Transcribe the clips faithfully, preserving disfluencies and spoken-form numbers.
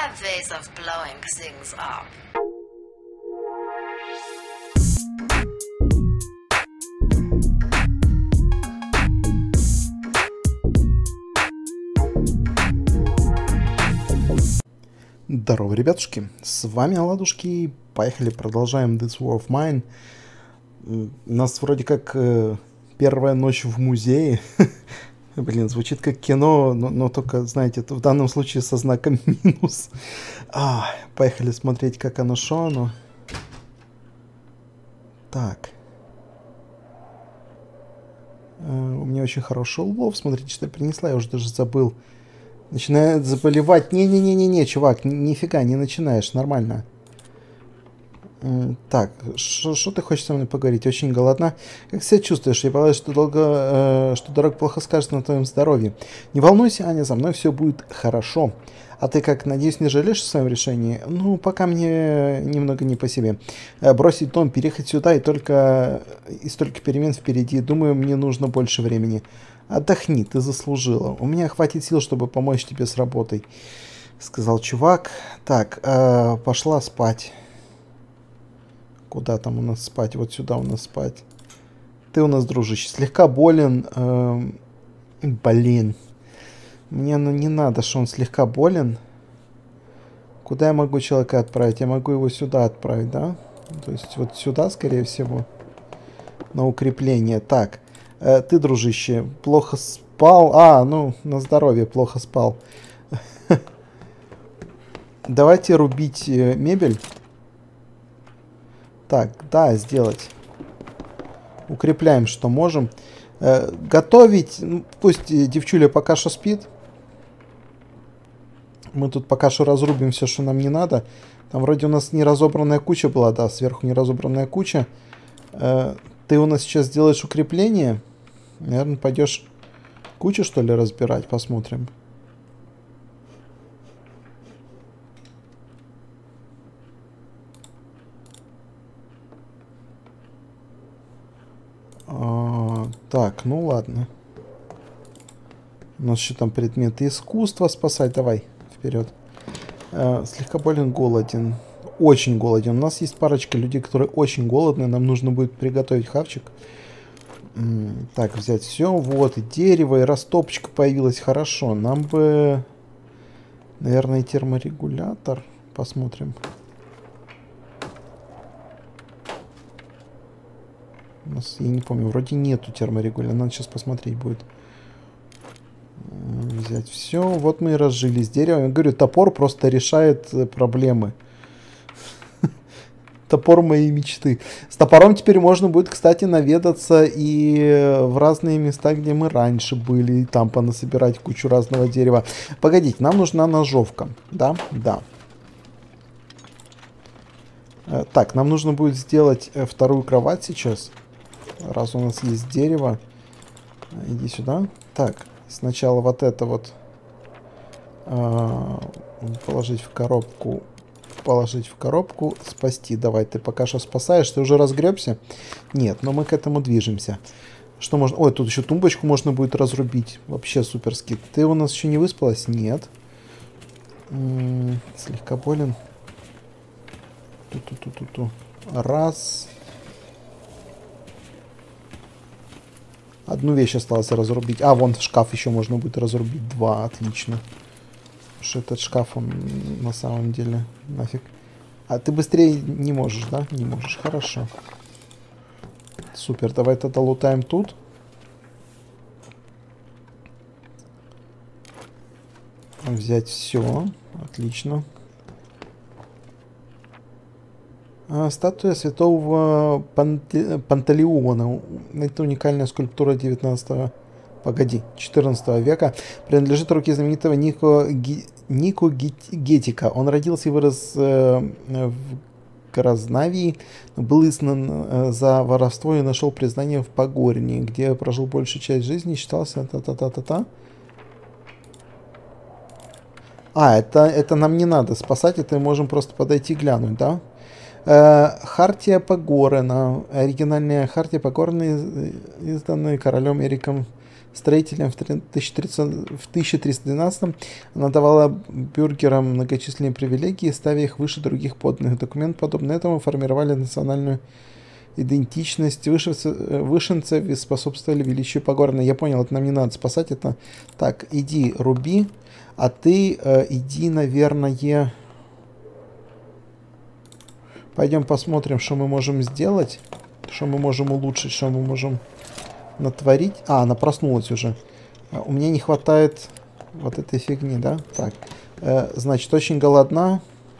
have ways of blowing things up. Здорово, ребятушки, с вами Оладушки, поехали, продолжаем This War of Mine. У нас вроде как э, первая ночь в музее. Блин, звучит как кино, но, но только, знаете, в данном случае со знаком минус. А, поехали смотреть, как оно шо оно. Так. Э, у меня очень хороший улов, смотрите, что я принесла, я уже даже забыл. Начинает заболевать. Не-не-не-не-не, чувак, нифига, не начинаешь, нормально. Так, что ты хочешь со мной поговорить? Очень голодна. Как себя чувствуешь? Я боюсь, что долго, э, что дорога плохо скажется на твоем здоровье. Не волнуйся, Аня, за мной все будет хорошо. А ты как, надеюсь, не жалеешь о своем решении? Ну, пока мне немного не по себе. Бросить дом, переехать сюда и только... и столько перемен впереди. Думаю, мне нужно больше времени. Отдохни, ты заслужила. У меня хватит сил, чтобы помочь тебе с работой, сказал чувак. Так, э, пошла спать. Куда там у нас спать? Вот сюда у нас спать. Ты у нас, дружище, слегка болен. Э, блин. Мне ну, не надо, что он слегка болен. Куда я могу человека отправить? Я могу его сюда отправить, да? То есть вот сюда, скорее всего. На укрепление. Так. Ты, дружище, плохо спал. А, ну, на здоровье плохо спал. Давайте рубить мебель. Так, да, сделать. Укрепляем, что можем. Готовить. Ну, пусть девчуля пока что спит. Мы тут пока что разрубим все, что нам не надо. Там вроде у нас не разобранная куча была, да, сверху не разобранная куча. Ты у нас сейчас делаешь укрепление. Наверное, пойдешь кучу, что ли, разбирать? Посмотрим. А, так, ну ладно. У нас еще там предметы искусства спасать. Давай, вперед. А, слегка болен, голоден. Очень голоден. У нас есть парочка людей, которые очень голодные. Нам нужно будет приготовить хавчик. Так, взять все. Вот, и дерево, и растопочка появилась. Хорошо. Нам бы, наверное, терморегулятор. Посмотрим. У нас, я не помню, вроде нету терморегулятора. Надо сейчас посмотреть будет. Взять все. Вот мы и разжились деревом. Я говорю, топор просто решает проблемы. Топор моей мечты. С топором теперь можно будет, кстати, наведаться и в разные места, где мы раньше были, и там понасобирать кучу разного дерева. Погодите, нам нужна ножовка. Да? Да. Так, нам нужно будет сделать вторую кровать сейчас. Раз у нас есть дерево. Иди сюда. Так, сначала вот это вот а, положить в коробку. Положить в коробку, спасти. Давай, ты пока что спасаешь. Ты уже разгребся? Нет, но мы к этому движемся. Что можно... Ой, тут еще тумбочку можно будет разрубить. Вообще суперски. Ты у нас еще не выспалась? Нет. М-м, слегка болен. Ту-ту-ту-ту-ту. Раз. Одну вещь осталось разрубить. А, вон шкаф еще можно будет разрубить. Два. Отлично. Что этот шкаф, он на самом деле нафиг. А ты быстрее не можешь, да? Не можешь. Хорошо. Супер. Давай тогда лутаем тут. Взять все. Отлично. А, статуя святого Панте... Пантелеона. Это уникальная скульптура девятнадцатого... Погоди, четырнадцатого века. Принадлежит руке знаменитого Нико, Ги, Нико Гетика. Он родился и вырос э, в Грознавии, был изгнан э, за воровство и нашел признание в Погорне, где прожил большую часть жизни и считался... Та-та-та-та-та. А, это, это нам не надо спасать, это мы можем просто подойти глянуть, да? Э, Хартия Погорена. Оригинальная Хартия Погорена, изданная королем Эриком строителям в тысяча триста двенадцатом она давала бюргерам многочисленные привилегии, ставя их выше других подданных. Документ, подобно этому, формировали национальную идентичность вышенцев и способствовали величию Погорной. Я понял, это нам не надо спасать. Это так, иди, руби, а ты э, иди, наверное... Пойдем посмотрим, что мы можем сделать, что мы можем улучшить, что мы можем натворить. А, она проснулась уже. У меня не хватает вот этой фигни, да? Так, э, значит, очень голодна.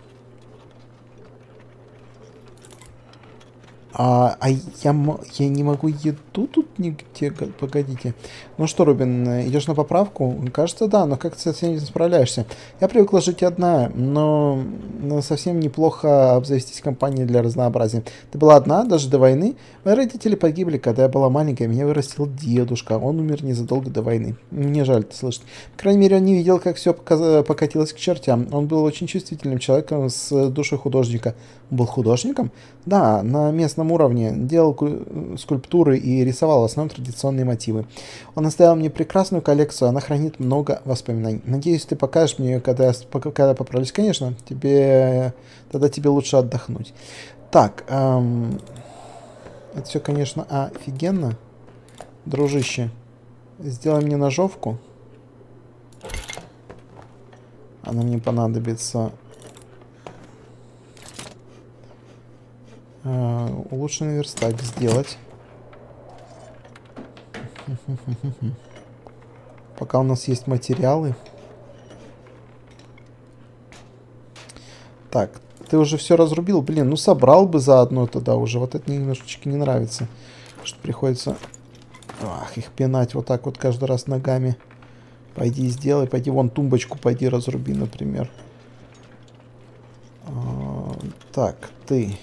А, а я, я не могу еду тут нигде... Погодите. Ну что, Рубин, идешь на поправку? Кажется, да, но как ты совсем не справляешься. Я привыкла жить одна, но, но совсем неплохо обзавестись компанией для разнообразия. Ты была одна, даже до войны? Мои родители погибли, когда я была маленькая. Меня вырастил дедушка. Он умер незадолго до войны. Мне жаль это слышать. По крайней мере, он не видел, как все покатилось к чертям. Он был очень чувствительным человеком с душой художника. Он был художником? Да, на местном уровне. Делал скульптуры и рисовал в основном традиционные мотивы. Он оставил мне прекрасную коллекцию, она хранит много воспоминаний. Надеюсь, ты покажешь мне ее, когда, когда поправлюсь. Конечно, тебе, тогда тебе лучше отдохнуть. Так, эм, это все, конечно, офигенно. Дружище, сделай мне ножовку. Она мне понадобится. Э, улучшенный верстак сделать. Пока у нас есть материалы. Так, ты уже все разрубил? Блин, ну собрал бы заодно тогда уже. Вот это немножечко не нравится. Что приходится ах, их пинать вот так вот каждый раз ногами. Пойди сделай, пойди вон тумбочку, пойди разруби, например. А, так, ты...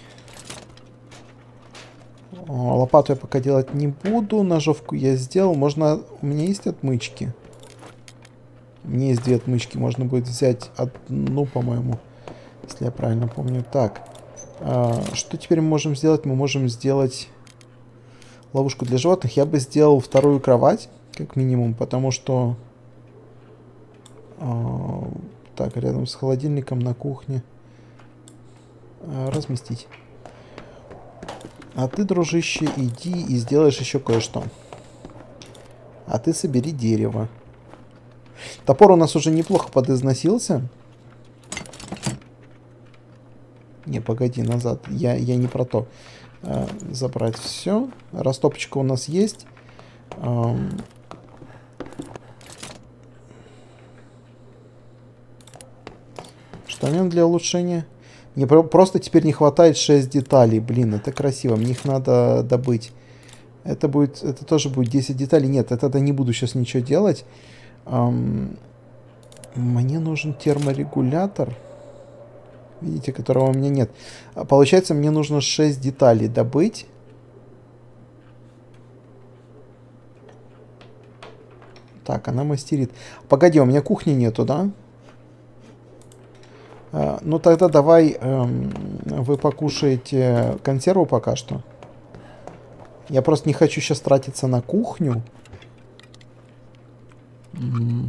Лопату я пока делать не буду. Ножовку я сделал. Можно... У меня есть отмычки? У меня есть две отмычки. Можно будет взять одну, по-моему. Если я правильно помню. Так. А, что теперь мы можем сделать? Мы можем сделать ловушку для животных. Я бы сделал вторую кровать, как минимум. Потому что... А, так, рядом с холодильником на кухне. А, разместить. А ты, дружище, иди и сделаешь еще кое-что. А ты собери дерево. Топор у нас уже неплохо подизносился. Не, погоди, назад. Я, я не про то. А, забрать все. Растопочка у нас есть. А, что мне для улучшения? Мне просто теперь не хватает шесть деталей. Блин, это красиво. Мне их надо добыть. Это будет, это тоже будет десять деталей. Нет, это я не буду сейчас ничего делать. Эм, мне нужен терморегулятор. Видите, которого у меня нет. Получается, мне нужно шесть деталей добыть. Так, она мастерит. Погоди, у меня кухни нету, да? Uh, ну тогда давай um, вы покушаете консерву пока что. Я просто не хочу сейчас тратиться на кухню. Mm.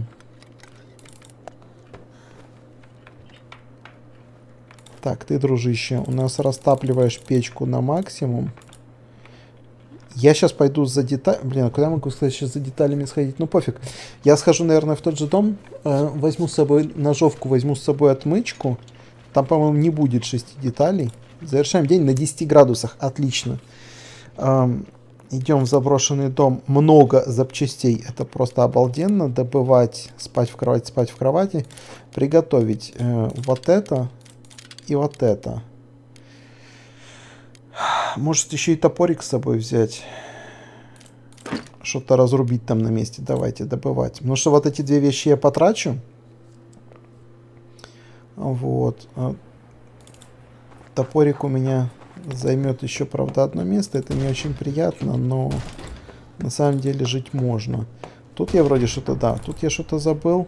Так, ты, дружище, у нас растапливаешь печку на максимум. Я сейчас пойду за деталями. Блин, а куда я могу сказать сейчас за деталями сходить? Ну пофиг. Я схожу, наверное, в тот же дом. Э, возьму с собой ножовку, возьму с собой отмычку. Там, по-моему, не будет шести деталей. Завершаем день на десяти градусах. Отлично. Эм, идем в заброшенный дом. Много запчастей. Это просто обалденно. Добывать, спать в кровати, спать в кровати. Приготовить э, вот это и вот это. Может, еще и топорик с собой взять. Что-то разрубить там на месте. Давайте добывать. Потому что вот эти две вещи я потрачу. Вот. Топорик у меня займет еще, правда, одно место. Это не очень приятно, но на самом деле жить можно. Тут я вроде что-то, да, тут я что-то забыл.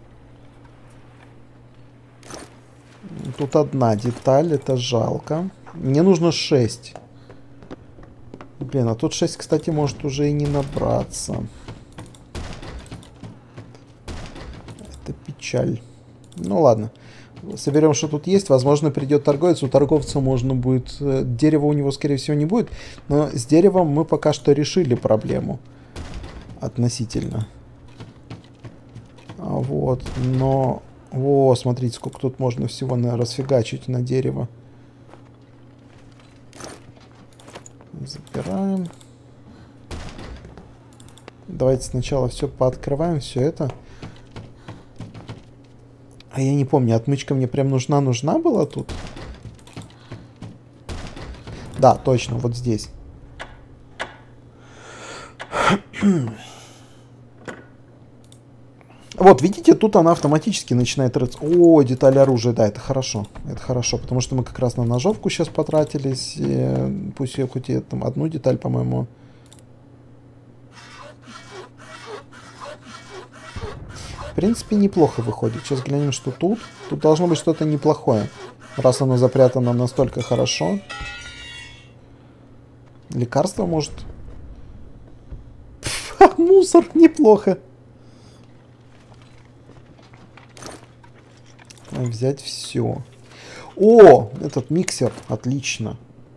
Тут одна деталь, это жалко. Мне нужно шесть. Блин, а тут шесть, кстати, может уже и не набраться. печаль. Ну ладно. Соберем, что тут есть. Возможно, придет торговец. У торговца можно будет... Дерева у него, скорее всего, не будет. Но с деревом мы пока что решили проблему. Относительно. А вот. Но... Во, смотрите, сколько тут можно всего на... расфигачить на дерево. Забираем. Давайте сначала все пооткрываем. Все это... А я не помню, отмычка мне прям нужна-нужна была тут? Да, точно, вот здесь. Вот, видите, тут она автоматически начинает рыться. О, деталь оружия, да, это хорошо. Это хорошо, потому что мы как раз на ножовку сейчас потратились. И пусть я хоть и там одну деталь, по-моему... В принципе, неплохо выходит. Сейчас глянем, что тут. Тут должно быть что-то неплохое. Раз оно запрятано настолько хорошо. Лекарство, может? Пф, мусор, неплохо. Взять все. О, этот миксер. Отлично.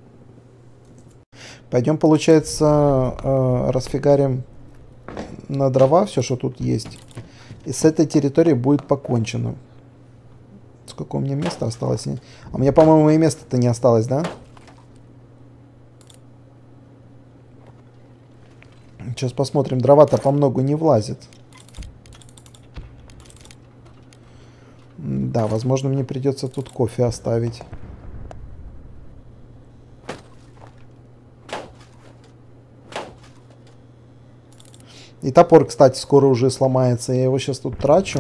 Пойдем, получается, э, расфигарим на дрова все, что тут есть. И с этой территории будет покончено. Сколько у меня места осталось? А у меня, по-моему, и места-то не осталось, да? Сейчас посмотрим. Дрова-то по многу не влазит. Да, возможно, мне придется тут кофе оставить. И топор, кстати, скоро уже сломается. Я его сейчас тут трачу.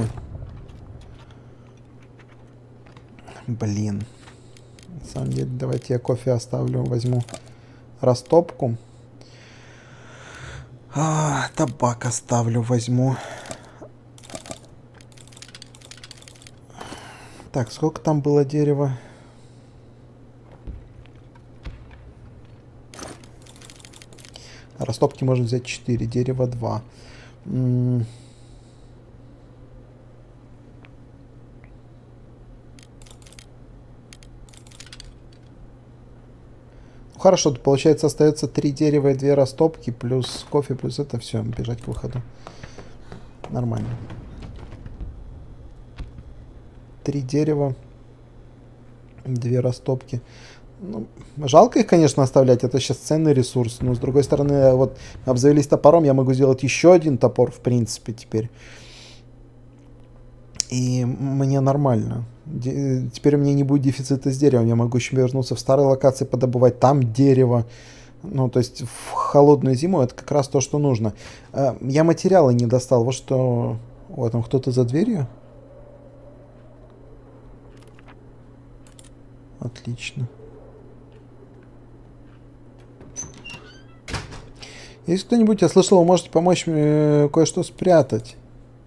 Блин. На самом деле, давайте я кофе оставлю. Возьму растопку. А, табак оставлю, возьму. Так, сколько там было дерева? Растопки можно взять четыре, дерева два. М-м- Хорошо, получается, остается три дерева и две растопки, плюс кофе, плюс это все, бежать к выходу. Нормально. Три дерева, две растопки. Ну, жалко их, конечно, оставлять, это сейчас ценный ресурс, но с другой стороны, вот обзавелись топором, я могу сделать еще один топор, в принципе, теперь. И мне нормально. Де- теперь у меня не будет дефицита с деревом, я могу еще вернуться в старые локации, подобывать там дерево. Ну, то есть в холодную зиму это как раз то, что нужно. А, я материалы не достал, вот что... О, там кто-то за дверью? Отлично. Если кто-нибудь, я слышал, вы можете помочь мне кое-что спрятать.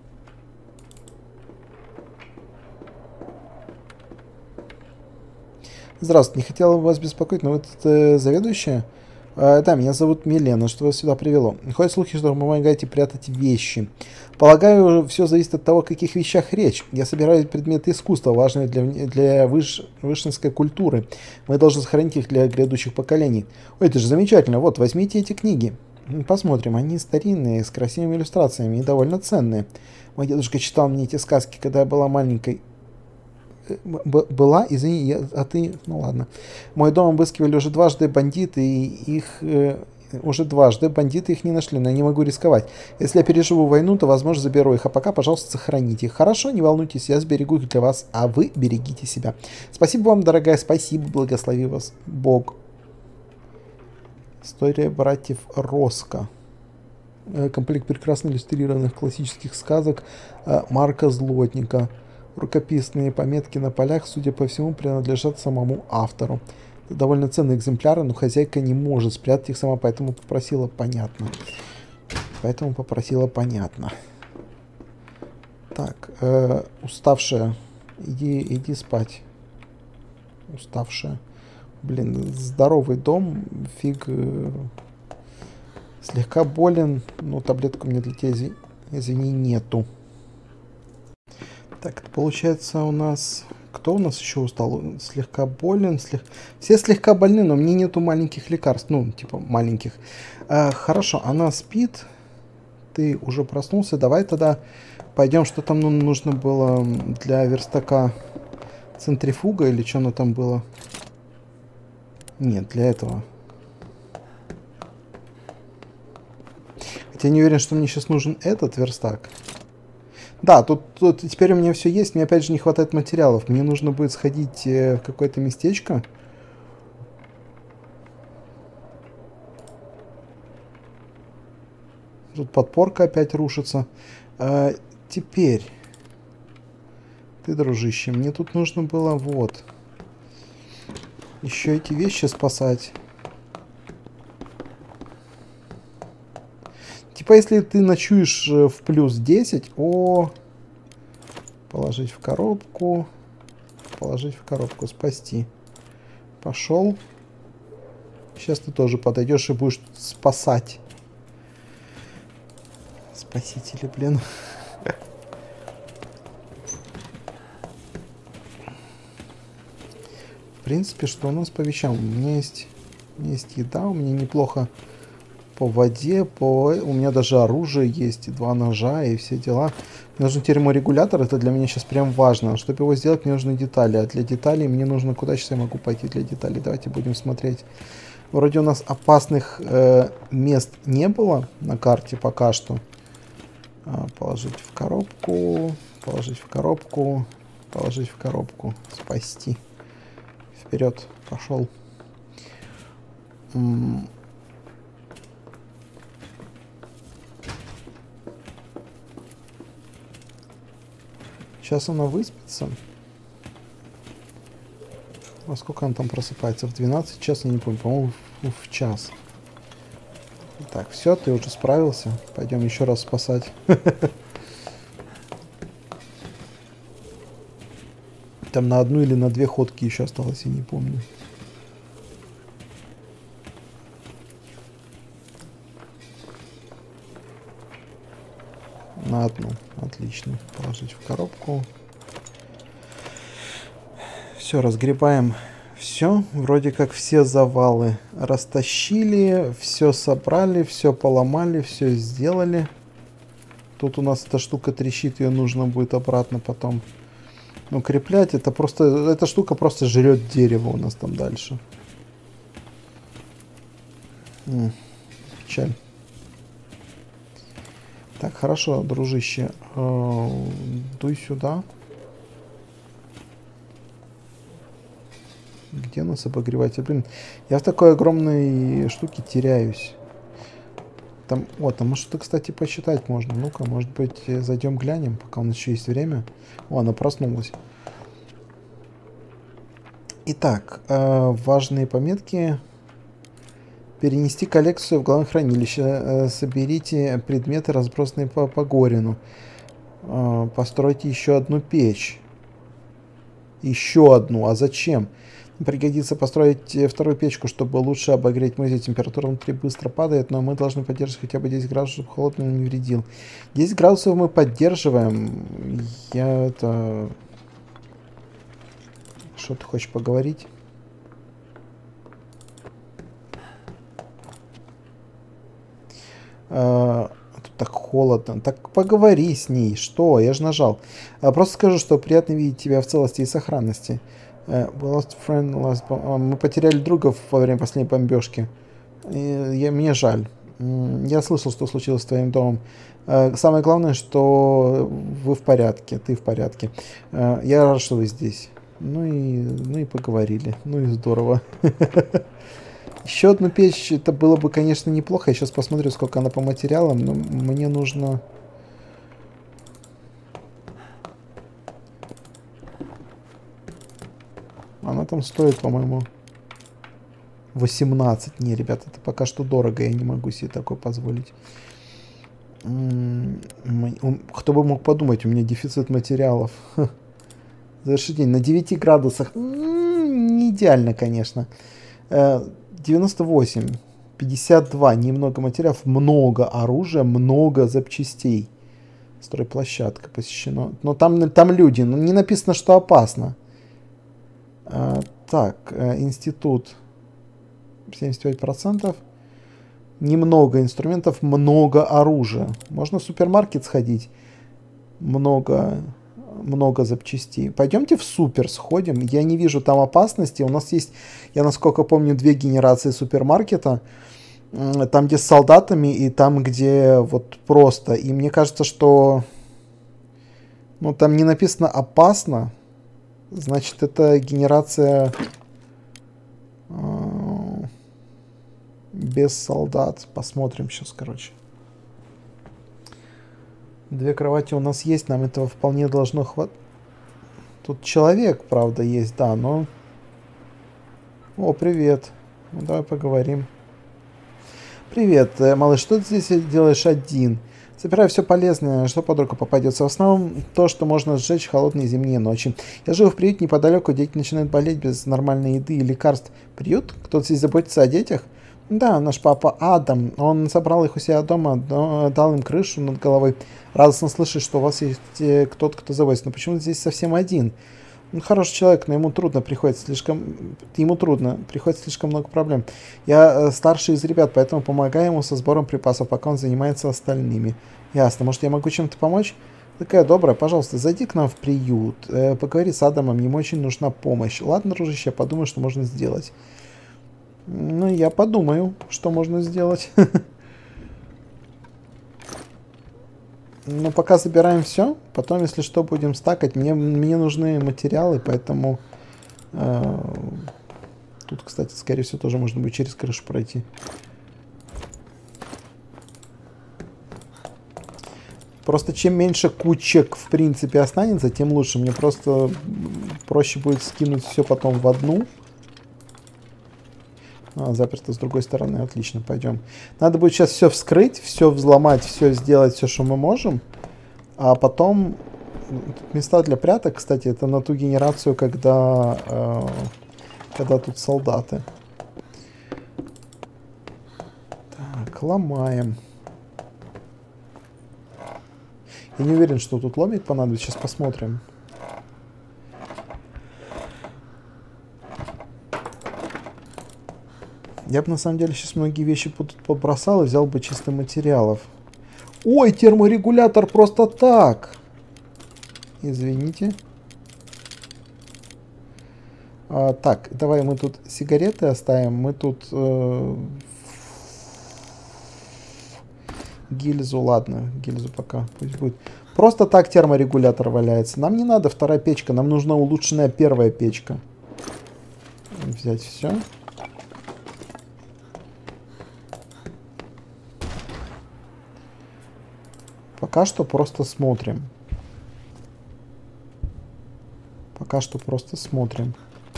Здравствуйте, не хотела бы вас беспокоить, но вы тут э, заведующая? Э, да, меня зовут Милена, что вас сюда привело? Ходят слухи, что вы помогаете прятать вещи. Полагаю, все зависит от того, о каких вещах речь. Я собираю предметы искусства, важные для, для выш, вышинской культуры. Мы должны сохранить их для грядущих поколений. Ой, это же замечательно. Вот, возьмите эти книги. Посмотрим, они старинные, с красивыми иллюстрациями и довольно ценные. Мой дедушка читал мне эти сказки, когда я была маленькой. Б была, извини, я, а ты, ну ладно. Мой дом обыскивали уже дважды бандиты, и их э, уже дважды бандиты их не нашли, но я не могу рисковать. Если я переживу войну, то, возможно, заберу их, а пока, пожалуйста, сохраните их. Хорошо, не волнуйтесь, я сберегу их для вас, а вы берегите себя. Спасибо вам, дорогая, спасибо, благослови вас Бог. История братьев Роско. Комплект прекрасно иллюстрированных классических сказок Марка Злотника. Рукописные пометки на полях, судя по всему, принадлежат самому автору. Это довольно ценные экземпляры, но хозяйка не может спрятать их сама, поэтому попросила понятно. Поэтому попросила понятно. Так, э, уставшая. Иди, иди спать. Уставшая. Блин, здоровый дом, фиг. Э, слегка болен, но таблетку мне для тебя, извини, извини, нету. Так, это получается у нас... Кто у нас еще устал? Слегка болен. Слег... Все слегка больны, но мне нету маленьких лекарств. Ну, типа маленьких. А, хорошо, она спит. Ты уже проснулся. Давай тогда пойдем, что там ну, нужно было для верстака. Центрифуга или что оно там было? Нет, для этого. Хотя не уверен, что мне сейчас нужен этот верстак. Да, тут, тут теперь у меня все есть. Мне опять же не хватает материалов. Мне нужно будет сходить э, в какое-то местечко. Тут подпорка опять рушится. А, теперь... Ты, дружище, мне тут нужно было вот... Еще эти вещи спасать. Типа, если ты ночуешь в плюс десять, о, положить в коробку, положить в коробку, спасти. Пошел. Сейчас ты тоже подойдешь и будешь спасать. Спасители, блин. В принципе, что у нас по вещам? У меня есть, у меня есть еда, у меня неплохо по воде, по... у меня даже оружие есть, и два ножа, и все дела. Мне нужен терморегулятор, это для меня сейчас прям важно. Чтобы его сделать, мне нужны детали, а для деталей мне нужно... Куда сейчас я могу пойти для деталей? Давайте будем смотреть. Вроде у нас опасных э, мест не было на карте пока что. А, положить в коробку, положить в коробку, положить в коробку, спасти. Вперед, пошел. М Сейчас она выспится. Во сколько она там просыпается? В двенадцать? Сейчас я не помню. По-моему, в, в час. Так, все, ты уже справился. Пойдем еще раз спасать. Там на одну или на две ходки еще осталось, я не помню. На одну. Отлично. Положить в коробку. Все, разгребаем. Все. Вроде как все завалы растащили. Все собрали, все поломали, все сделали. Тут у нас эта штука трещит, ее нужно будет обратно потом укреплять. Это просто, эта штука просто жрет дерево у нас там дальше. М, печаль. Так, хорошо, дружище. Э, дуй сюда. Где у нас обогреватель? Блин, я в такой огромной штуке теряюсь. Там, вот, там что-то, кстати, посчитать можно. Ну-ка, может быть, зайдем глянем, пока у нас еще есть время. О, она проснулась. Итак, э, важные пометки. Перенести коллекцию в главное хранилище. Э, соберите предметы, разбросанные по, по Горину. Э, постройте еще одну печь. Еще одну. А зачем? Пригодится построить вторую печку, чтобы лучше обогреть музей. Температура внутри быстро падает, но мы должны поддерживать хотя бы десять градусов, чтобы холодно не вредил. десять градусов мы поддерживаем. Я это... Что ты хочешь поговорить? А, тут так холодно. Так поговори с ней. Что? Я же нажал. А, просто скажу, что приятно видеть тебя в целости и сохранности. Uh, we lost friend last... uh, мы потеряли друга во время последней бомбежки. Uh, я, мне жаль. Uh, я слышал, что случилось с твоим домом. Uh, самое главное, что вы в порядке. Ты в порядке. Uh, я рад, что вы здесь. Ну и, ну и поговорили. Ну и здорово. Еще одну печь, это было бы, конечно, неплохо. Я сейчас посмотрю, сколько она по материалам. Но мне нужно... Она там стоит, по-моему, восемнадцать. Не, ребят, это пока что дорого. Я не могу себе такое позволить. Кто бы мог подумать, у меня дефицит материалов. Завершить день на девяти градусах. Не идеально, конечно. девяносто восемь. пятьдесят два. Немного материалов. Много оружия, много запчастей. Стройплощадка посещена. Но там, там люди. Но не написано, что опасно. А, так, э, институт. семьдесят пять процентов. Немного инструментов, много оружия. Можно в супермаркет сходить. Много, много запчастей. Пойдемте в супер сходим. Я не вижу там опасности. У нас есть, я насколько помню, две генерации супермаркета. Там, где с солдатами, и там, где вот просто. И мне кажется, что... Ну, там не написано «опасно». Значит, это генерация... Без солдат. Посмотрим сейчас, короче. Две кровати у нас есть, нам этого вполне должно хватать. Тут человек, правда, есть, да, но... О, привет. Ну, давай поговорим. Привет, малыш, что ты здесь делаешь один? Собираю все полезное, что под руку попадется. В основном то, что можно сжечь в холодные зимние ночи. Я живу в приюте неподалеку, дети начинают болеть без нормальной еды и лекарств. Приют? Кто-то здесь заботится о детях? Да, наш папа Адам. Он собрал их у себя дома, дал им крышу над головой. Радостно слышать, что у вас есть кто-то, кто заботится. Но почему здесь совсем один? Он хороший человек, но ему трудно, приходится слишком... Ему трудно, приходится слишком много проблем. Я старший из ребят, поэтому помогаю ему со сбором припасов, пока он занимается остальными. Ясно. Может, я могу чем-то помочь? Такая добрая, пожалуйста, зайди к нам в приют. Э, поговори с Адамом, ему очень нужна помощь. Ладно, дружище, я подумаю, что можно сделать. Ну, я подумаю, что можно сделать. Ну, пока забираем все. Потом, если что, будем стакать. Мне, мне нужны материалы, поэтому... Э, тут, кстати, скорее всего, тоже можно будет через крышу пройти. Просто чем меньше кучек, в принципе, останется, тем лучше. Мне просто проще будет скинуть все потом в одну. А, заперто с другой стороны. Отлично, пойдем. Надо будет сейчас все вскрыть, все взломать, все сделать, все, что мы можем. А потом... Тут места для пряток, кстати, это на ту генерацию, когда, э, когда тут солдаты. Так, ломаем. Я не уверен, что тут ломик понадобится. Сейчас посмотрим. Я бы на самом деле сейчас многие вещи тут побросал и взял бы чисто материалов. Ой, терморегулятор просто так. Извините. А, так, давай мы тут сигареты оставим. Мы тут э, гильзу, ладно, гильзу пока пусть будет. Просто так терморегулятор валяется. Нам не надо вторая печка, нам нужна улучшенная первая печка. Взять все. Пока что просто смотрим. Пока что просто смотрим.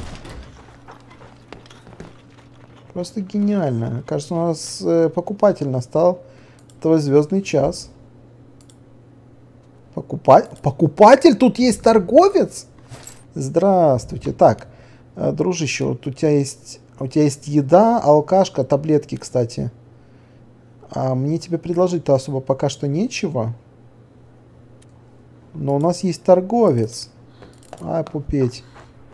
Просто гениально. Кажется, у нас э, покупатель настал. Твой звездный час. Покупа... Покупатель? Тут есть торговец? Здравствуйте. Так, э, дружище, вот у тебя есть... У тебя есть еда, алкашка, таблетки, кстати. А мне тебе предложить-то особо пока что нечего. Но у нас есть торговец. Ай, пупеть.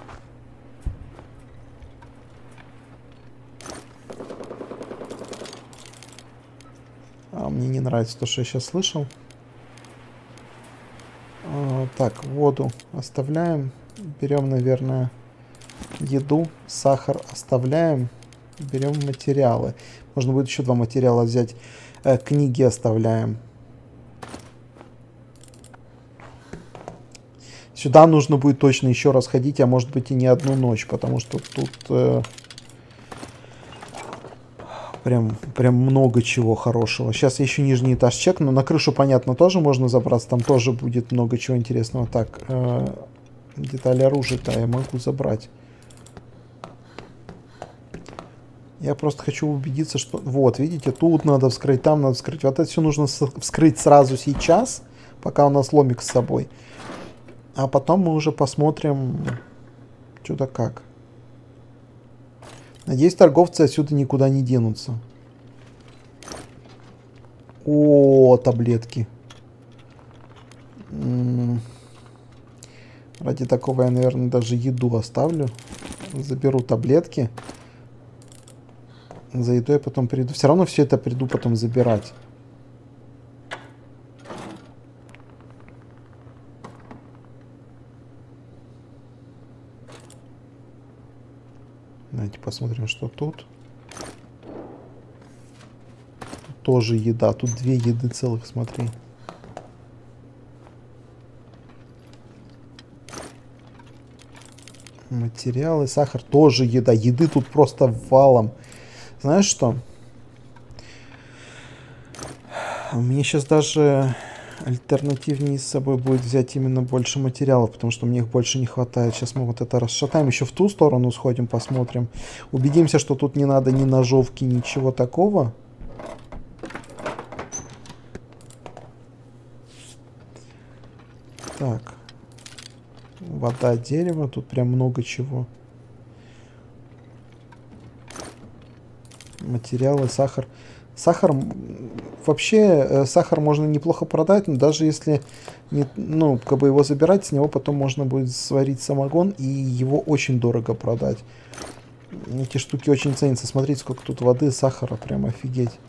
А мне не нравится то, что я сейчас слышал. А, так, воду оставляем. Берем, наверное, еду. Сахар оставляем. Берем материалы. Можно будет еще два материала взять. Э, книги оставляем. Сюда нужно будет точно еще раз ходить, а может быть и не одну ночь, потому что тут э, прям, прям много чего хорошего. Сейчас я еще нижний этаж чекну. На крышу, понятно, тоже можно забраться. Там тоже будет много чего интересного. Так, э, детали оружия-то я могу забрать. Я просто хочу убедиться, что... Вот, видите, тут надо вскрыть, там надо вскрыть. Вот это все нужно вскрыть сразу сейчас, пока у нас ломик с собой. А потом мы уже посмотрим, что-то как. Надеюсь, торговцы отсюда никуда не денутся. О, таблетки. Ради такого я, наверное, даже еду оставлю. Заберу таблетки. За едой я потом приду. Все равно все это приду потом забирать. Давайте посмотрим, что тут. Тут тоже еда. Тут две еды целых, смотри. Материалы, сахар, тоже еда. Еды тут просто валом. Знаешь что? Мне сейчас даже альтернативнее с собой будет взять именно больше материалов, потому что мне их больше не хватает. Сейчас мы вот это расшатаем. Еще в ту сторону сходим, посмотрим. Убедимся, что тут не надо ни ножовки, ничего такого. Так. Вода, дерево. Тут прям много чего. Материалы, сахар. Сахар, вообще, э, сахар можно неплохо продать, но даже если, не, ну, как бы его забирать, с него потом можно будет сварить самогон, и его очень дорого продать. Эти штуки очень ценятся. Смотрите, сколько тут воды, сахара, прям офигеть.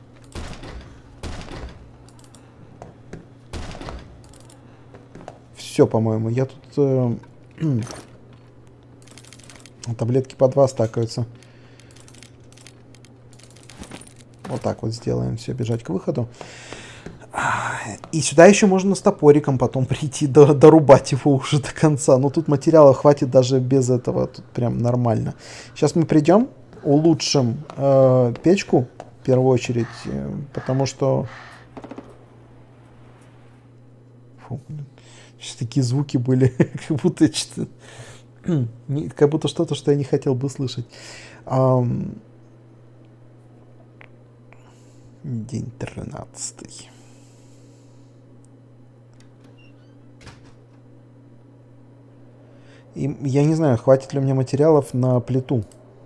Все, по-моему, я тут... Э, таблетки по два стакаются. Вот так вот сделаем. Все, бежать к выходу. И сюда еще можно с топориком потом прийти, до, дорубать его уже до конца. Но тут материала хватит даже без этого. Тут прям нормально. Сейчас мы придем, улучшим э, печку в первую очередь. Э, потому что... Фу, сейчас такие звуки были, как будто что-то... как будто что-то, что я не хотел бы слышать. Um, день тринадцатый. И я не знаю, хватит ли у меня материалов на плиту.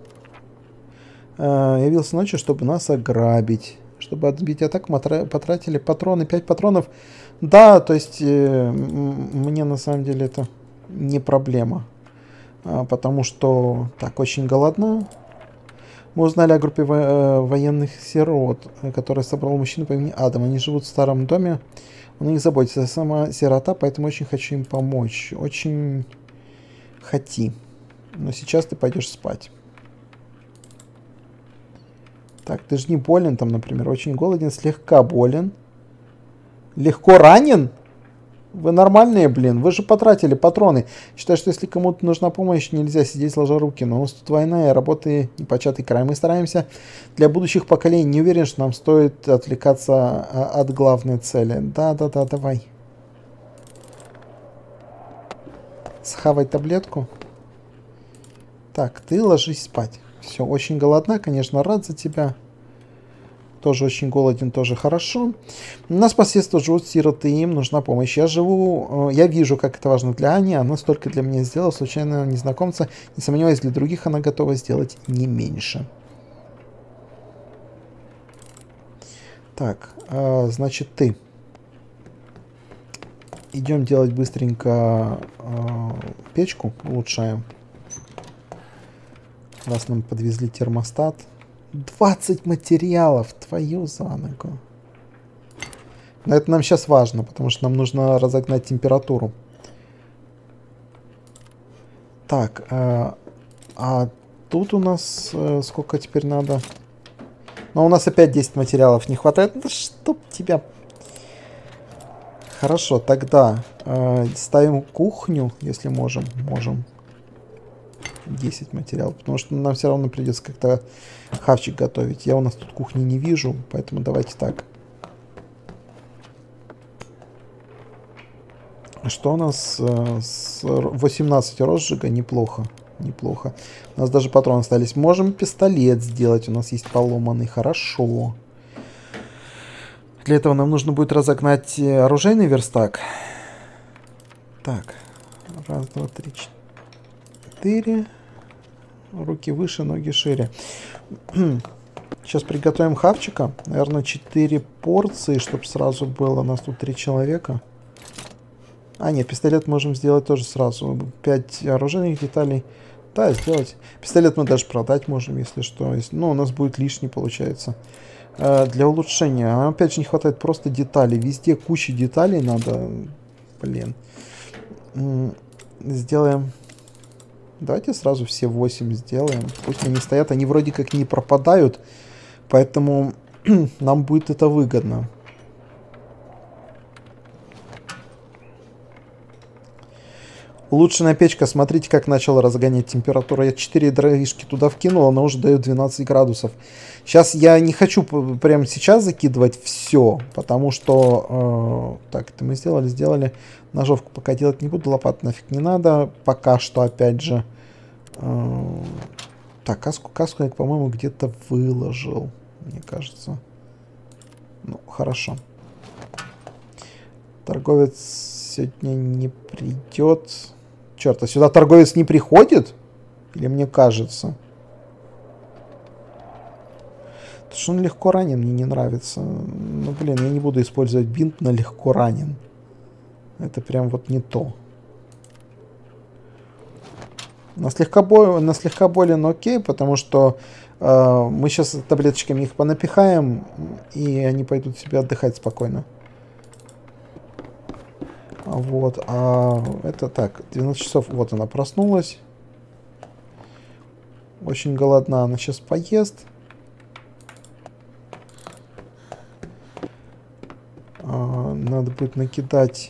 Uh, явился ночью, чтобы нас ограбить. Чтобы отбить атаку, потратили патроны, пять патронов. Да, то есть э, мне на самом деле это не проблема. А, потому что так, очень голодна. Мы узнали о группе во э, военных сирот, которая собрала мужчину по имени Адам. Они живут в старом доме. Он о них заботится. Я сама сирота, поэтому очень хочу им помочь. Очень хоти. Но сейчас ты пойдешь спать. Так, ты же не болен там, например. Очень голоден, слегка болен. Легко ранен? Вы нормальные, блин. Вы же потратили патроны. Считаю, что если кому-то нужна помощь, нельзя сидеть сложа руки. Но у нас тут война и работы непочатый край. Мы стараемся для будущих поколений. Не уверен, что нам стоит отвлекаться от главной цели. Да-да-да, давай. Схавай таблетку. Так, ты ложись спать. Все, очень голодна, конечно, рад за тебя. Тоже очень голоден, тоже хорошо. У нас по соседству живут сироты, им нужна помощь. Я живу, я вижу, как это важно для Ани. Она столько для меня сделала, случайно незнакомца. Не сомневаюсь, для других она готова сделать не меньше. Так, э, значит, ты. Идем делать быстренько э, печку, улучшаем. Раз нам подвезли термостат. двадцать материалов, твою за ногу. Но это нам сейчас важно, потому что нам нужно разогнать температуру. Так, э, а тут у нас э, сколько теперь надо? Ну, у нас опять десять материалов не хватает. Да чтоб тебя... Хорошо, тогда э, ставим кухню, если можем. Можем. десять материалов, потому что нам все равно придется как-то хавчик готовить. Я у нас тут кухни не вижу, поэтому давайте так. Что у нас? С восемнадцать розжига, неплохо. Неплохо. У нас даже патроны остались. Можем пистолет сделать, у нас есть поломанный, хорошо. Для этого нам нужно будет разогнать оружейный верстак. Так, раз, два, три, четыре. Руки выше, ноги шире. Сейчас приготовим хавчика. Наверное, четыре порции, чтобы сразу было. У нас тут три человека. А, нет, пистолет можем сделать тоже сразу. пять оружейных деталей. Да, сделать. Пистолет мы даже продать можем, если что. Ну, у нас будет лишний, получается. Э, для улучшения. А, опять же, не хватает просто деталей. Везде куча деталей надо. Блин. Сделаем... Давайте сразу все восемь сделаем. Пусть они стоят. Они вроде как не пропадают. Поэтому нам будет это выгодно. Улучшенная печка. Смотрите, как начала разгонять температуру. Я четыре дровишки туда вкинул, она уже дает двенадцать градусов. Сейчас я не хочу прямо сейчас закидывать все, потому что... Э, так, это мы сделали, сделали. Ножовку пока делать не буду, лопат нафиг не надо. Пока что, опять же... Э, так, каску, каску я, по-моему, где-то выложил, мне кажется. Ну, хорошо. Торговец сегодня не придет... Черт, а сюда торговец не приходит? Или мне кажется? Потому что он легко ранен, мне не нравится. Ну, блин, я не буду использовать бинт на легко ранен. Это прям вот не то. На слегка, бо... на слегка болен окей, потому что э, мы сейчас таблеточками их понапихаем, и они пойдут себе отдыхать спокойно. Вот, а это так, двенадцать часов, вот она проснулась. Очень голодна, она сейчас поест. А, надо будет накидать.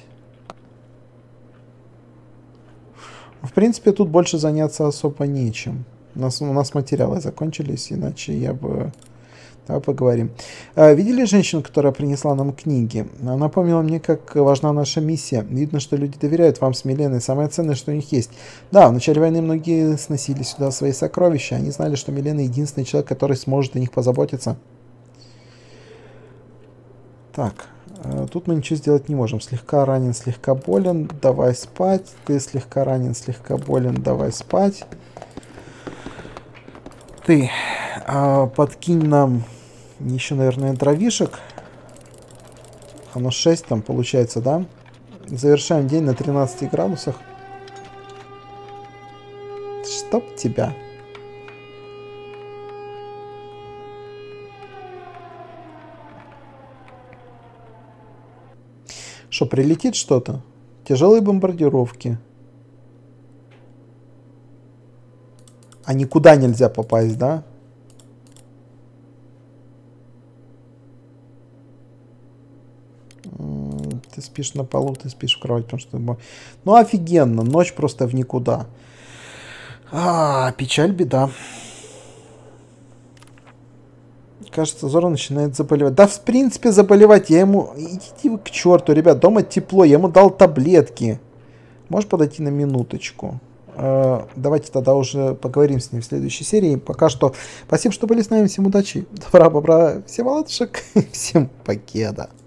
В принципе, тут больше заняться особо нечем. У нас, у нас материалы закончились, иначе я бы... Давай поговорим. А, видели женщину, которая принесла нам книги? Она напомнила мне, как важна наша миссия. Видно, что люди доверяют вам с Миленой. Самое ценное, что у них есть. Да, в начале войны многие сносили сюда свои сокровища. Они знали, что Милена единственный человек, который сможет о них позаботиться. Так, а, тут мы ничего сделать не можем. Слегка ранен, слегка болен. Давай спать. Ты слегка ранен, слегка болен. Давай спать. Ты а, подкинь нам еще, наверное, дровишек. Оно шесть там получается, да? Завершаем день на тринадцати градусах. Чтоб тебя. Что, прилетит что-то? Тяжелые бомбардировки. А никуда нельзя попасть, да? Ты спишь на полу, ты спишь в кровать, потому что... Ну, офигенно, ночь просто в никуда. А, печаль, беда. Кажется, Зора начинает заболевать. Да, в принципе, заболевать я ему... Идите вы к черту, ребят, дома тепло, я ему дал таблетки. Можешь подойти на минуточку? Давайте тогда уже поговорим с ним в следующей серии. Пока что спасибо, что были с нами. Всем удачи, добра, бобра, всем ладушек, всем покеда.